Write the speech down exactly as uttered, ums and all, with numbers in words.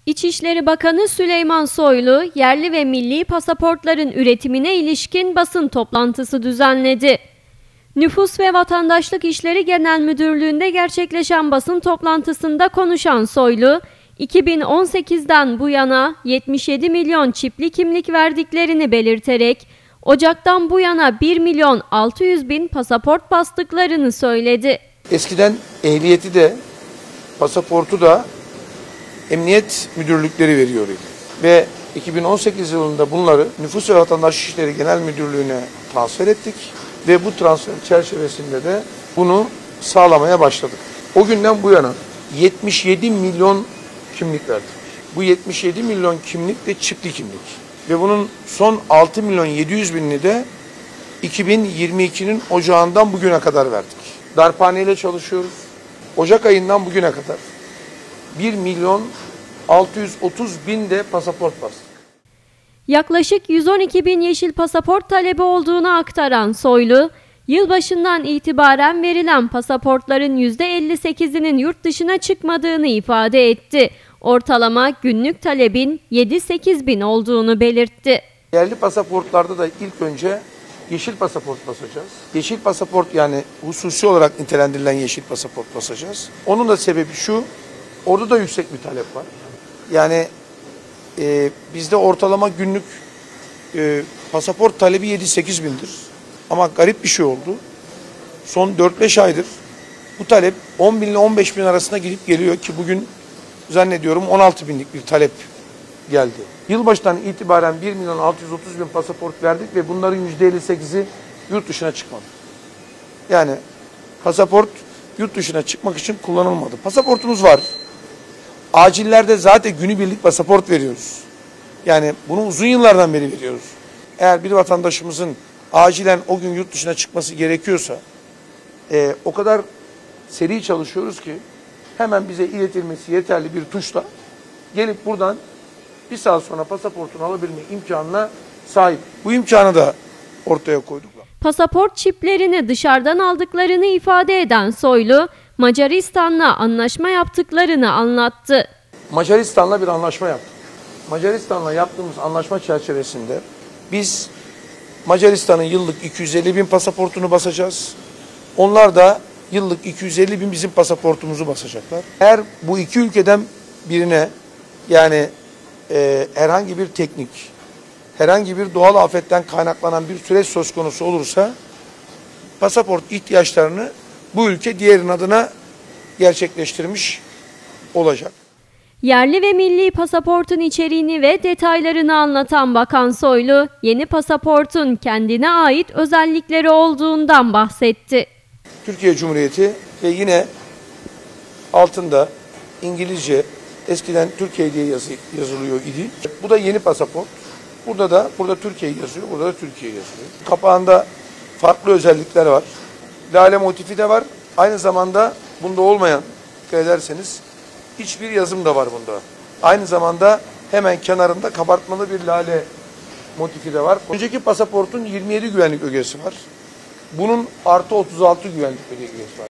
İçişleri Bakanı Süleyman Soylu, yerli ve milli pasaportların üretimine ilişkin basın toplantısı düzenledi. Nüfus ve Vatandaşlık İşleri Genel Müdürlüğü'nde gerçekleşen basın toplantısında konuşan Soylu, iki bin on sekizden bu yana yetmiş yedi milyon çipli kimlik verdiklerini belirterek, Ocak'tan bu yana bir milyon altı yüz bin pasaport bastıklarını söyledi. Eskiden ehliyeti de, pasaportu da emniyet müdürlükleri veriyor idi. Ve iki bin on sekiz yılında bunları Nüfus ve Vatandaşlık İşleri Genel Müdürlüğü'ne transfer ettik. Ve bu transfer çerçevesinde de bunu sağlamaya başladık. O günden bu yana yetmiş yedi milyon kimlik verdik. Bu yetmiş yedi milyon kimlik de çipli kimlik. Ve bunun son altı milyon yedi yüz binini de iki bin yirmi ikinin Ocağından bugüne kadar verdik. Darphane ile çalışıyoruz. Ocak ayından bugüne kadar bir milyon altı yüz otuz bin de pasaport bastık. Yaklaşık yüz on iki bin yeşil pasaport talebi olduğunu aktaran Soylu, yılbaşından itibaren verilen pasaportların yüzde elli sekizinin yurt dışına çıkmadığını ifade etti. Ortalama günlük talebin yedi sekiz bin olduğunu belirtti. Yerli pasaportlarda da ilk önce yeşil pasaport basacağız. Yeşil pasaport, yani hususi olarak nitelendirilen yeşil pasaport basacağız. Onun da sebebi şu, orada da yüksek bir talep var. Yani e, bizde ortalama günlük e, pasaport talebi yedi sekiz bindir. Ama garip bir şey oldu. Son dört beş aydır bu talep on bin ile on beş bin arasında gidip geliyor ki bugün zannediyorum on altı binlik bir talep geldi. Yılbaşından itibaren bir milyon altı yüz otuz bin pasaport verdik ve bunların yüzde elli sekizi yurt dışına çıkmadı. Yani pasaport yurt dışına çıkmak için kullanılmadı. Pasaportumuz var. Acillerde zaten günübirlik pasaport veriyoruz. Yani bunu uzun yıllardan beri veriyoruz. Eğer bir vatandaşımızın acilen o gün yurt dışına çıkması gerekiyorsa e, o kadar seri çalışıyoruz ki hemen bize iletilmesi yeterli bir tuşla gelip buradan bir saat sonra pasaportunu alabilme imkanına sahip. Bu imkanı da ortaya koyduk. Pasaport çiplerini dışarıdan aldıklarını ifade eden Soylu, Macaristan'la anlaşma yaptıklarını anlattı. Macaristan'la bir anlaşma yaptık. Macaristan'la yaptığımız anlaşma çerçevesinde biz Macaristan'ın yıllık iki yüz elli bin pasaportunu basacağız. Onlar da yıllık iki yüz elli bin bizim pasaportumuzu basacaklar. Eğer bu iki ülkeden birine, yani e, herhangi bir teknik, herhangi bir doğal afetten kaynaklanan bir süreç söz konusu olursa pasaport ihtiyaçlarını bu ülke diğerinin adına gerçekleştirmiş olacak. Yerli ve milli pasaportun içeriğini ve detaylarını anlatan Bakan Soylu, yeni pasaportun kendine ait özellikleri olduğundan bahsetti. Türkiye Cumhuriyeti ve yine altında İngilizce, eskiden Türkiye diye yazı, yazılıyor idi. Bu da yeni pasaport. Burada da burada Türkiye yazıyor, burada da Türkiye yazıyor. Kapağında farklı özellikler var. Lale motifi de var. Aynı zamanda bunda olmayan, dikkat ederseniz, hiçbir yazım da var bunda. Aynı zamanda hemen kenarında kabartmalı bir lale motifi de var. Önceki pasaportun yirmi yedi güvenlik ögesi var. Bunun artı otuz altı güvenlik ögesi var.